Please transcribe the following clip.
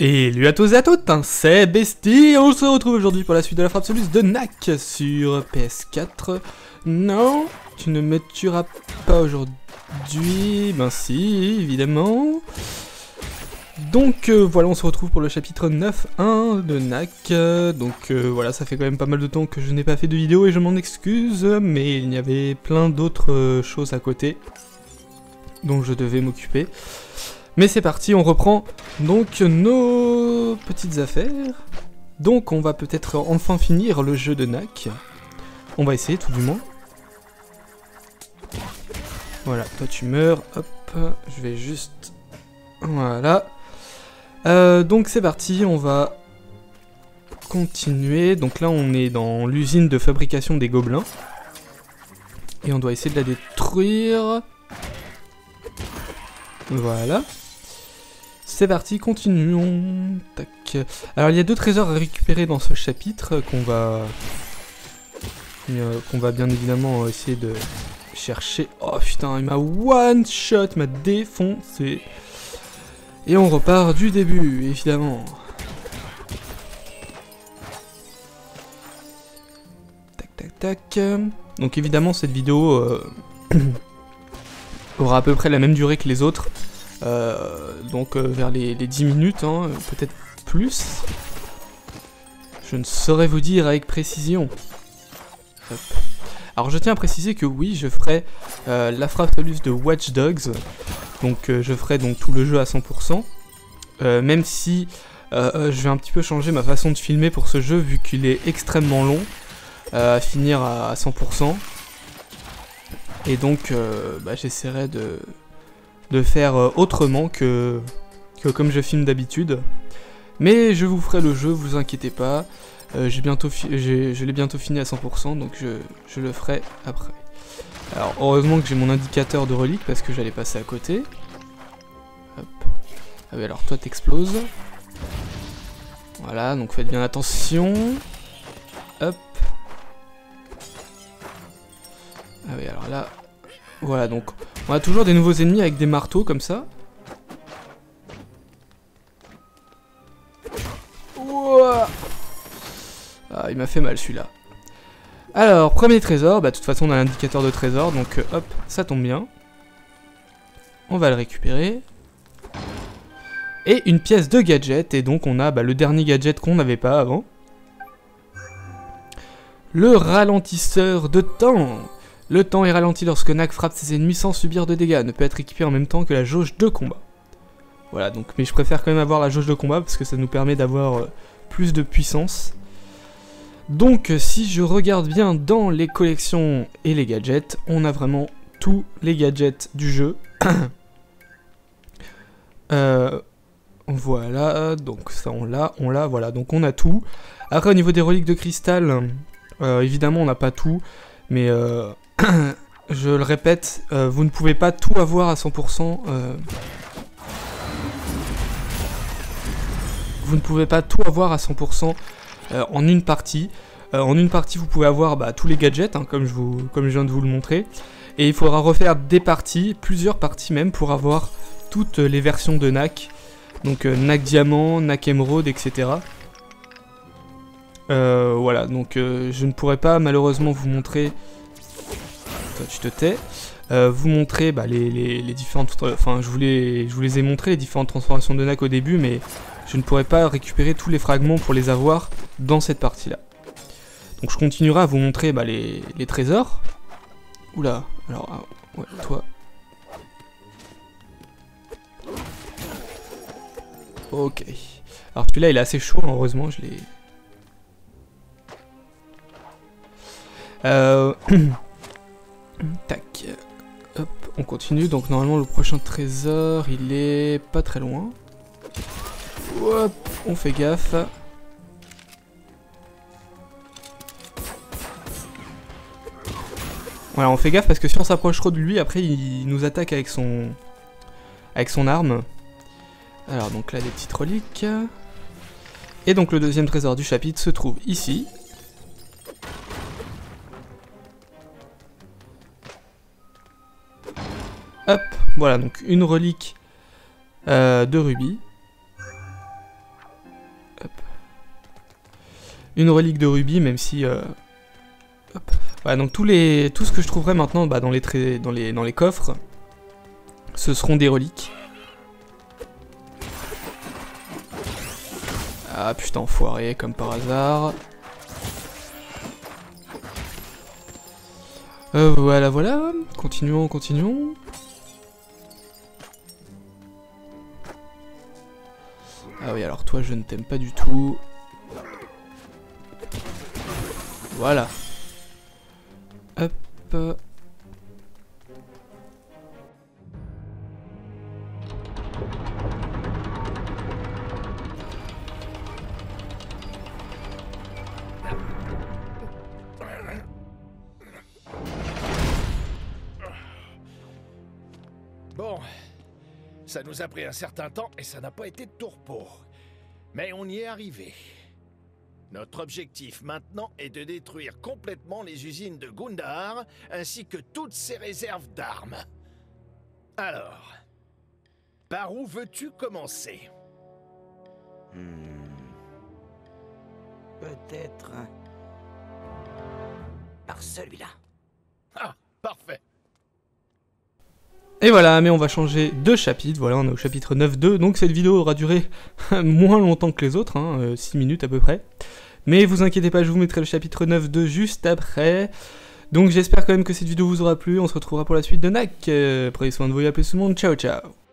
Salut à tous et à toutes, hein, c'est Bestie et on se retrouve aujourd'hui pour la suite de la frappe absolue de Knack sur PS4. Non, tu ne me tueras pas aujourd'hui, ben si, évidemment. Donc voilà, on se retrouve pour le chapitre 9.1 de Knack. Voilà, ça fait quand même pas mal de temps que je n'ai pas fait de vidéo et je m'en excuse, mais il y avait plein d'autres choses à côté dont je devais m'occuper. Mais c'est parti, on reprend donc nos petites affaires. Donc on va peut-être enfin finir le jeu de Knack. On va essayer tout du moins. Voilà, toi tu meurs, hop, je vais juste... Voilà. Donc c'est parti, on va continuer. Donc là on est dans l'usine de fabrication des gobelins. Et on doit essayer de la détruire. Voilà. C'est parti, continuons. Tac. Alors il y a 2 trésors à récupérer dans ce chapitre qu'on va bien évidemment essayer de chercher. Oh putain, il m'a one shot, il m'a défoncé. Et on repart du début, évidemment. Tac tac tac. Donc évidemment cette vidéo aura à peu près la même durée que les autres. Vers les 10 minutes, hein, peut-être plus. Je ne saurais vous dire avec précision. Hop. Alors je tiens à préciser que oui, je ferai la frappe absolue de Watch Dogs. Donc je ferai donc tout le jeu à 100%. Même si je vais un petit peu changer ma façon de filmer pour ce jeu, vu qu'il est extrêmement long à finir à 100%. Et donc j'essaierai de faire autrement que comme je filme d'habitude. Mais je vous ferai le jeu, vous inquiétez pas. Je l'ai bientôt fini à 100%, donc je le ferai après. Alors heureusement que j'ai mon indicateur de relique parce que j'allais passer à côté. Hop. Ah oui, alors toi t'exploses. Voilà, donc faites bien attention. Hop. Ah oui, alors là... Voilà, donc on a toujours des nouveaux ennemis avec des marteaux comme ça. Ouah. Ah, il m'a fait mal celui-là. Alors, premier trésor, bah de toute façon on a l'indicateur de trésor, donc hop, ça tombe bien. On va le récupérer. Et une pièce de gadget, et donc on a le dernier gadget qu'on n'avait pas avant. Le ralentisseur de temps. Le temps est ralenti lorsque Knack frappe ses ennemis sans subir de dégâts, ne peut être équipé en même temps que la jauge de combat. Voilà, donc, mais je préfère quand même avoir la jauge de combat parce que ça nous permet d'avoir plus de puissance. Donc si je regarde bien dans les collections et les gadgets, on a vraiment tous les gadgets du jeu. Voilà, donc ça on l'a, voilà, donc on a tout. Après au niveau des reliques de cristal, évidemment on n'a pas tout, mais je le répète, vous ne pouvez pas tout avoir à 100%. Vous ne pouvez pas tout avoir à 100% en une partie. En une partie, vous pouvez avoir tous les gadgets, hein, comme je viens de vous le montrer. Et il faudra refaire des parties, plusieurs parties même, pour avoir toutes les versions de Knack. Donc Knack Diamant, Knack Émeraude, etc. Voilà, donc je ne pourrai pas malheureusement vous montrer... Toi, tu te tais. Vous montrer les différentes... Enfin, je vous les ai montré, les différentes transformations de Knack au début, mais je ne pourrai pas récupérer tous les fragments pour les avoir dans cette partie-là. Donc je continuerai à vous montrer les trésors. Oula, alors, ouais, toi... Ok. Alors celui-là, il est assez chaud, heureusement, je l'ai... Tac. Hop, on continue. Donc normalement le prochain trésor, il est pas très loin. Hop, on fait gaffe. Voilà, on fait gaffe parce que si on s'approche trop de lui, après il nous attaque avec son arme. Alors donc là des petites reliques. Et donc le deuxième trésor du chapitre se trouve ici. Hop, voilà, donc une relique de rubis. une relique de rubis, même si... Hop. Voilà, donc tout ce que je trouverai maintenant dans les coffres, ce seront des reliques. Ah putain, enfoiré, comme par hasard. Voilà, voilà. Continuons, continuons. Ah oui, alors toi, je ne t'aime pas du tout. Voilà. Hop. Bon, ça nous a pris un certain temps et ça n'a pas été de tout repos. Mais on y est arrivé. Notre objectif maintenant est de détruire complètement les usines de Gundahar ainsi que toutes ses réserves d'armes. Alors, par où veux-tu commencer? Peut-être par celui-là. Ah, parfait. Et voilà, mais on va changer de chapitre, voilà, on est au chapitre 9.2, donc cette vidéo aura duré moins longtemps que les autres, 6 minutes à peu près. Mais vous inquiétez pas, je vous mettrai le chapitre 9.2 juste après. Donc j'espère quand même que cette vidéo vous aura plu, on se retrouvera pour la suite de NAC. Prenez soin de vous et à plus tout le monde, ciao ciao.